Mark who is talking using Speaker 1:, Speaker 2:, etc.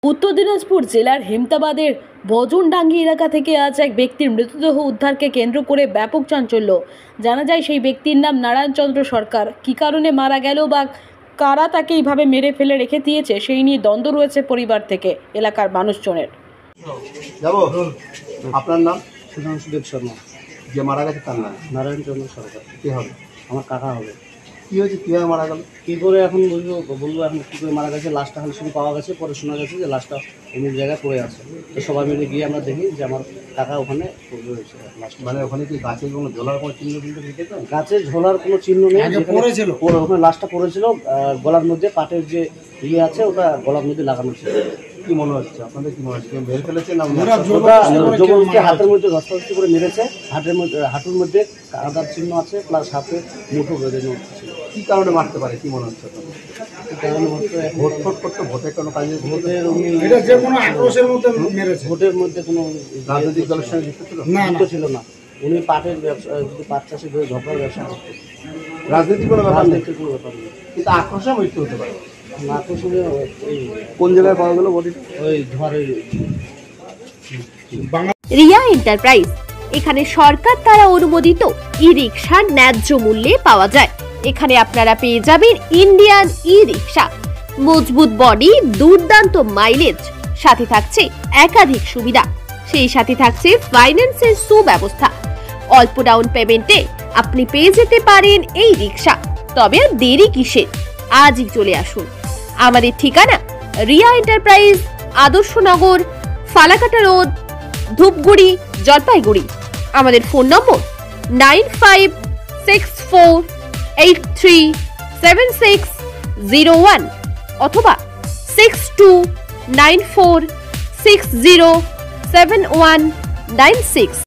Speaker 1: উত্তর দিনাজপুর জেলার হেমতাবাদের ভজনডাঙ্গি এলাকা থেকে আজ এক ব্যক্তির মৃতদেহ উদ্ধারকে কেন্দ্র করে ব্যাপক চাঞ্চল্য। জানা যায় সেই ব্যক্তির নাম নারায়ণচন্দ্র সরকার। কী কারণে মারা গেল বা কারা তাকে এইভাবে মেরে ফেলে রেখে দিয়েছে সেই নিয়ে দ্বন্দ্ব রয়েছে পরিবার থেকে এলাকার মানুষজনের।
Speaker 2: আপনার নাম?
Speaker 3: সুধাংশুদেব শর্মা।
Speaker 2: যে মারা গেছে তার নাম?
Speaker 3: নারায়ণচন্দ্র সরকার।
Speaker 2: কী হবে?
Speaker 3: আমার কাকা হবে।
Speaker 2: কী হয়েছে, কীভাবে মারা গেল?
Speaker 3: কী করে এখন বলবো এখন কী করে মারা গেছে। লাশটা খালি শুধু পাওয়া গেছে, পরে শোনা গেছে যে লাশটা অন্য জায়গায় পড়ে আছে। তো সবাই মিলে গিয়ে আমরা দেখি যে আমার কাকা ওখানে পড়ে রয়েছে লাশটা।
Speaker 2: মানে ওখানে কি গাছের কোনো ঝোলার কোনো চিহ্ন কিন্তু দেখেছেন?
Speaker 3: গাছের ঝোলার কোনো চিহ্ন নেই, ওখানে লাশটা পড়েছিল। গলার মধ্যে পাটের যে ইয়ে আছে ওটা গলার মধ্যে লাগানো ছিল।
Speaker 2: কি মনে হচ্ছে আপনাদের, কি মনে হচ্ছে কেউ মেরে ফেলেছে না
Speaker 3: জবরদস্তি হাতের মধ্যে ধস্তাধস্তি করে মেরেছে। হাঁটুর মধ্যে কাদার চিহ্ন আছে, প্লাস হাতে মুঠো বেঁধে ছিল।
Speaker 2: কী কারণে মারতে পারে কি মনে হচ্ছে? ভোট করতে ভোটের কোনো কাজে
Speaker 3: ভোটের মধ্যে কোনো
Speaker 2: রাজনৈতিক দলের সঙ্গে যুক্ত
Speaker 3: ছিল না। উনি পাটের ব্যবসা, পাট চাষে ধরে ঝগড়ার ব্যবসা করতেন।
Speaker 2: রাজনীতির কোনো ব্যাপার নেই,
Speaker 3: কোনো ব্যাপার নেই।
Speaker 2: কিন্তু আক্রোশে মৃত্যু হতে পারে।
Speaker 3: আকর্ষণে
Speaker 2: কোন জায়গায় পাওয়া গেল বডি?
Speaker 3: ওই ঝড়ের।
Speaker 4: রিয়া এন্টারপ্রাইজ, এখানে সরকার দ্বারা অনুমোদিত ই রিক্সা ন্যায্য মূল্যে পাওয়া যায়। এখানে আপনারা পেয়ে যাবেন ইন্ডিয়ান ই রিক্সা, মজবুত বডি, দুর্দান্ত মাইলেজ, সাথে থাকছে একাধিক সুবিধা। সেই সাথে থাকছে ফাইন্যান্সের সুব্যবস্থা। অল্প ডাউন পেমেন্টে আপনি পেয়ে যেতে পারেন এই রিক্সা। তবে আর দেরি কিসের, আজই চলে আসুন। আমাদের ঠিকানা রিয়া এন্টারপ্রাইজ, আদর্শনগর, ফালাকাটা রোড, ধূপগুড়ি, জলপাইগুড়ি। আমাদের ফোন নম্বর 9564837601 অথবা 6294607196।